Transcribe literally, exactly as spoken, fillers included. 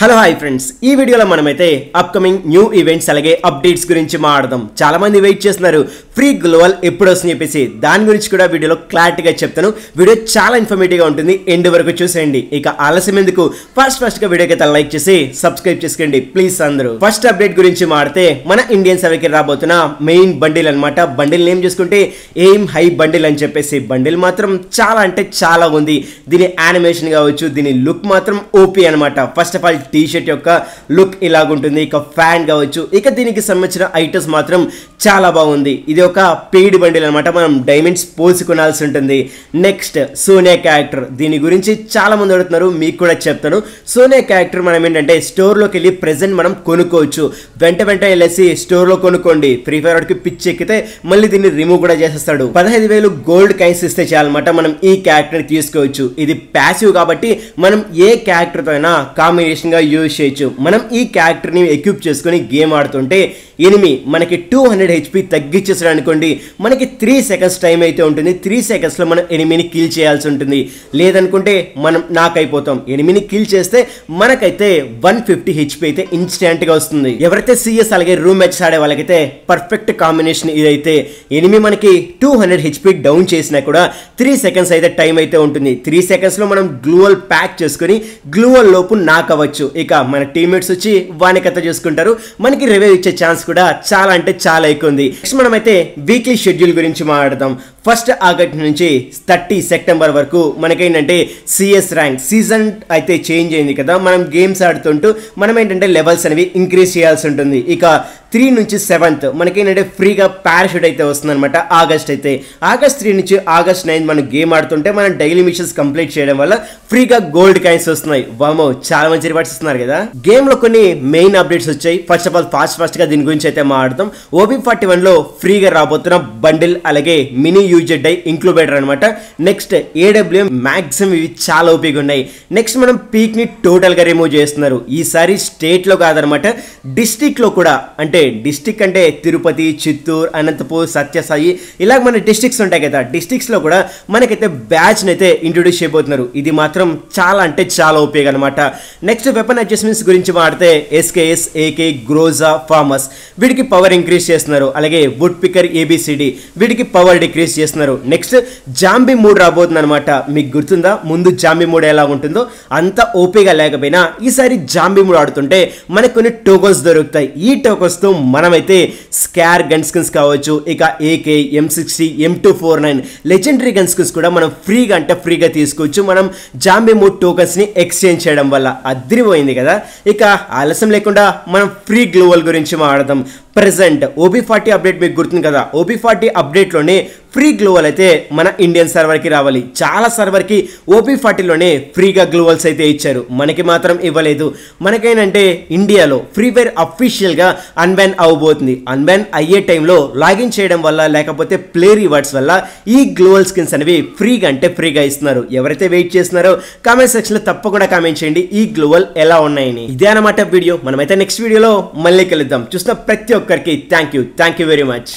Hello hi friends, ఈ వీడియోలో మనమైతే అప్కమింగ్ న్యూ ఈవెంట్స్ అలాగే అప్డేట్స్ గురించి మాట్లాడదాం. చాలా మంది వెయిట్ చేస్తున్నారు ఫ్రీ గ్లోవల్ ఎప్పుడు వస్తుందని చెప్పేసి. దాని గురించి కూడా వీడియోలో క్లారిటీగా చెప్తాను. వీడియో చాలా ఇన్ఫర్మేటివ్గా ఉంటుంది, ఎండ్ వరకు చూసేయండి. ఇక ఆలస్యం ఎందుకు, ఫస్ట్ ఫస్ట్ గా వీడియోకి అయితే లైక్ చేసి సబ్స్క్రైబ్ చేసుకోండి ప్లీజ్ అందరూ. ఫస్ట్ అప్డేట్ గురించి మాడితే మన ఇండియన్ సర్వర్కి రాబోతున్న మెయిన్ బండిల్ అనమాట. బండిల్ నేమ్ చూసుకుంటే ఎయిమ్ హై బండిల్ అని చెప్పేసి. బండిల్ మాత్రం చాలా అంటే చాలా ఉంది. దీని యానిమేషన్ కావచ్చు, దీని లుక్ మాత్రం ఓపీ అనమాట. First of all T shirt యొక్క లుక్ ఇలాగుంటుంది. ఇక ఫ్యాన్ కావచ్చు, ఇక దీనికి సంబంధించిన ఐటమ్స్ మాత్రం చాలా బాగుంది. ఇది ఒక పెయిడ్ బండిల్ అనమాట, మనం డైమండ్స్ పోల్సి కొనాల్సి ఉంటుంది. నెక్స్ట్ సోనియా క్యారెక్టర్, దీని గురించి చాలా మంది అడుగుతున్నారు, మీకు కూడా చెప్తాను. సోనియా క్యారెక్టర్ మనం ఏంటంటే స్టోర్లోకి వెళ్ళి ప్రెసెంట్ మనం కొనుక్కోవచ్చు. వెంట వెంట వెళ్ళేసి స్టోర్లో కొనుక్కోండి. ఫ్రీ ఫైర్ వాడికి పిచ్చి ఎక్కితే మళ్ళీ దీన్ని రిమూవ్ కూడా చేసేస్తాడు. పదహైదు వేలు గోల్డ్ కైన్స్ ఇస్తే చాలన్నమాట, మనం ఈ క్యారెక్టర్ తీసుకోవచ్చు. ఇది ప్యాసివ్ కాబట్టి మనం ఏ క్యారెక్టర్తో అయినా కాంబినేషన్ గా యూజ్ చేయొచ్చు. మనం ఈ క్యారెక్టర్ ని ఎక్విప్ చేసుకుని గేమ్ ఆడుతుంటే ఎనిమి మనకి టూ హండ్రెడ్ హెచ్పి తగ్గించేసాడు అనుకోండి, మనకి త్రీ సెకండ్స్ టైం అయితే ఉంటుంది. త్రీ సెకండ్స్ లో మనం ఎనిమిని కిల్ చేయాల్సి ఉంటుంది. లేదనుకుంటే మనం నాక్ అయిపోతాం. ఎనిమిని కిల్ చేస్తే మనకైతే వన్ ఫిఫ్టీ హెచ్పి అయితే ఇన్స్టెంట్ గా వస్తుంది. ఎవరైతే సిఎస్ అలాగే రూమ్ మ్యాచ్ ఆడే వాళ్ళకైతే పర్ఫెక్ట్ కాంబినేషన్ ఇదైతే. ఎనిమి మనకి టూ హండ్రెడ్ హెచ్పి డౌన్ చేసినా కూడా త్రీ సెకండ్స్ అయితే టైం అయితే ఉంటుంది. త్రీ సెకండ్స్ లో మనం గ్లూవల్ ప్యాక్ చేసుకుని గ్లూవల్ లోపు నాక్ అవ్వచ్చు. ఇక మన టీమ్మేట్స్ వచ్చి వాని కథ చూసుకుంటారు. మనకి రివైవ్ ఇచ్చే ఛాన్స్ కూడా చాలా అంటే చాలా ఎక్కువ ఉంది. నెక్స్ట్ మనమైతే వీక్లీ షెడ్యూల్ గురించి మాట్లాడదాం. ఫస్ట్ ఆగస్ట్ నుంచి థర్టీ సెప్టెంబర్ వరకు మనకేంటంటే సిఎస్ ర్యాంక్ సీజన్ అయితే చేంజ్ అయింది కదా. మనం గేమ్స్ ఆడుతుంటూ మనం ఏంటంటే లెవెల్స్ అనేవి ఇంక్రీజ్ చేయాల్సి ఉంటుంది. ఇక త్రీ నుంచి సెవెంత్ మనకేంటంటే ఫ్రీగా పారాషూట్ అయితే వస్తుంది అనమాట. ఆగస్ట్ అయితే ఆగస్ట్ త్రీ నుంచి ఆగస్ట్ నైన్త్ మనం గేమ్ ఆడుతుంటే మనం డైలీ మిషన్స్ కంప్లీట్ చేయడం వల్ల ఫ్రీగా గోల్డ్ కాయిన్స్ వస్తున్నాయి. వామో, చాలా మంచి రివార్డ్స్ ఇస్తున్నారు కదా. గేమ్ లో కొన్ని మెయిన్ అప్డేట్స్ వచ్చాయి. First of all fast fast గా దీని గురించి అయితే మాట్లాడతాం. ఓబీ ఫార్టీ వన్ లో ఫ్రీగా రాబోతున్న బండిల్ అలాగే మినీ యూజెడ్ డై ఇంక్లూబేటర్ అనమాట. నెక్స్ట్ ఏడబ్ల్యూఎం మాక్సిమం ఇవి చాలా ఓపిక ఉన్నాయి. నెక్స్ట్ మనం పీక్ ని టోటల్ గా రిమూవ్ చేస్తున్నారు. ఈసారి స్టేట్ లో కాదనమాట, డిస్ట్రిక్ట్ లో కూడా. అంటే డిస్ట్రిక్ట్ అంటే తిరుపతి, చిత్తూరు, అనంతపూర్, సత్యసాయి, ఇలా మన డిస్ట్రిక్ట్స్ ఉంటాయి కదా. డిస్ట్రిక్ట్స్ లో కూడా మనకైతే బ్యాచ్ అయితే ఇంట్రొడ్యూస్ చేయబోతున్నారు. ఇది మాత్రం చాలా అంటే చాలా ఉపయోగం అనమాట. నెక్స్ట్ వెపన్ అడ్జస్ట్మెంట్స్ గురించి మాడితే ఎస్కేఎస్, ఏకే, గ్రోజా, ఫార్మస్ వీటికి పవర్ ఇంక్రీజ్ చేస్తున్నారు. అలాగే వుడ్ పికర్, ఏబిసిడి వీటికి పవర్ డిక్రీజ్ చేస్తున్నారు. నెక్స్ట్ జాంబీ మూడ్ రాబోతుంది అనమాట. మీకు గుర్తుందా ముందు జాంబీ మూడ్ ఎలా ఉంటుందో? అంత ఓపీగా లేకపోయినా ఈసారి జాంబీ మూడ్ ఆడుతుంటే మనకు కొన్ని టోకన్స్ దొరుకుతాయి. ఈ టోకన్స్ తో మనమైతే స్కార్ గన్ స్కిన్స్ కావచ్చు, ఇక AK, M sixty, M two four nine legendary gun skins కూడా మనం ఫ్రీగా అంటే ఫ్రీగా తీసుకోవచ్చు. మనం జాంబీ మూడ్ టోకన్స్ ని ఎక్స్చేంజ్ చేయడం వల్ల అదిరిపోయింది కదా. ఇక ఆలస్యం లేకుండా మనం ఫ్రీ గ్లోవల్ గురించి మాట్లాడదాం. ప్రెసెంట్ ఓబీ ఫార్టీ అప్డేట్ మీకు గుర్తుంది కదా. ఓబీ ఫార్టీ అప్డేట్ లోనే ఫ్రీ గ్లోవల్ అయితే మన ఇండియన్ సర్వర్ కి రావాలి. చాలా సర్వర్ కి ఓబీ ఫార్టీలోనే ఫ్రీగా గ్లోవల్స్ అయితే ఇచ్చారు, మనకి మాత్రం ఇవ్వలేదు. మనకేంటంటే ఇండియాలో ఫ్రీ ఫైర్ అఫీషియల్ గా అన్బ్యాన్ అవ్వబోతుంది. అన్బ్యాన్ అయ్యే టైంలో లాగిన్ చేయడం వల్ల లేకపోతే ప్లే రివార్డ్స్ వల్ల ఈ గ్లోవల్ స్కిన్స్ అనేవి ఫ్రీగా అంటే ఫ్రీగా ఇస్తున్నారు. ఎవరైతే వెయిట్ చేస్తున్నారో కామెంట్ సెక్షన్ లో తప్పకుండా కామెంట్ చేయండి ఈ గ్లోవల్ ఎలా ఉన్నాయని. ఇదే అన్నమాట వీడియో. మనమైతే నెక్స్ట్ వీడియోలో మళ్ళీ కలుద్దాం. చూసిన ప్రతి ఒక్కరికి thank you thank you very much.